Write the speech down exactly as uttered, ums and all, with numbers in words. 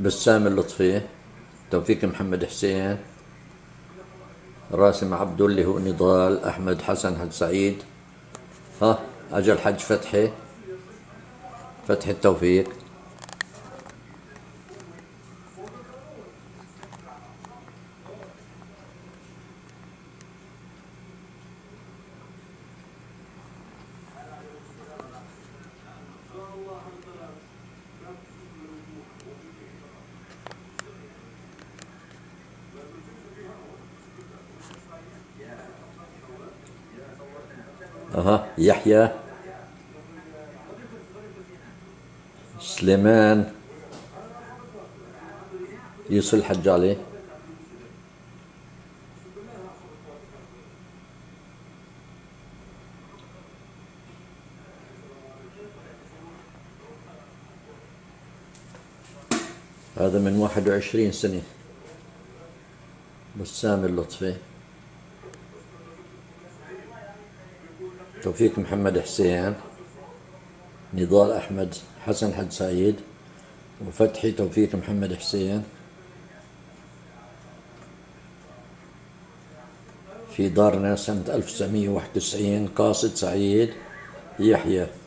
بسام اللطفي، توفيق محمد حسين، راسم عبدو اللي هو نضال، أحمد حسن حج سعيد، ها أجل حج فتحي، فتحي التوفيق. أها يحيى، سليمان، يوسف الحجالي. هذا من واحد وعشرين سنة. بسام اللطفي، توفيق محمد حسين، نضال أحمد حسن حج سعيد، وفتحي توفيق محمد حسين. في دارنا سنة ألف وتسعمية وواحد وتسعين. قاصد سعيد، يحيى.